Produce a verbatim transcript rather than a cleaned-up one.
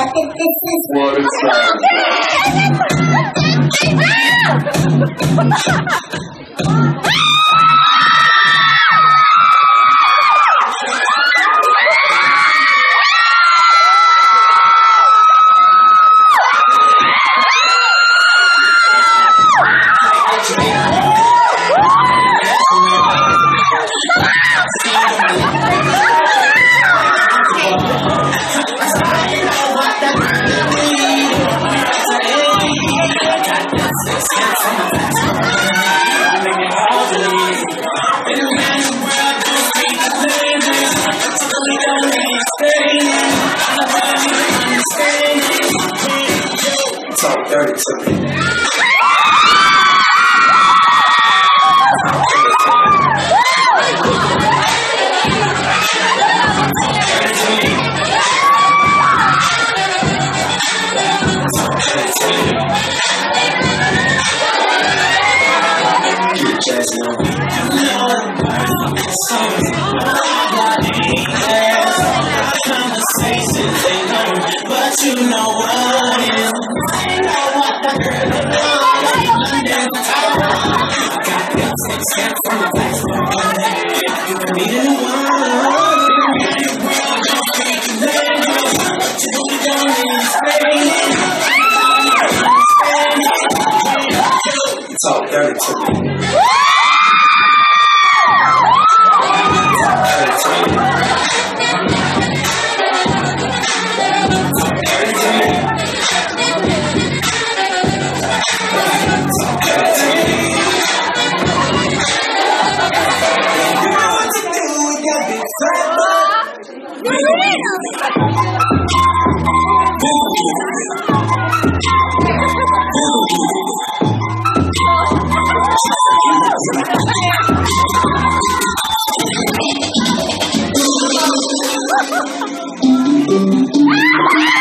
think this is... What is Talk dirty to me. But you know what it is. I know what the girl is. Got them six cents from the platform. You can meet in the world. But you don't understand. Talk dirty to me. Ah!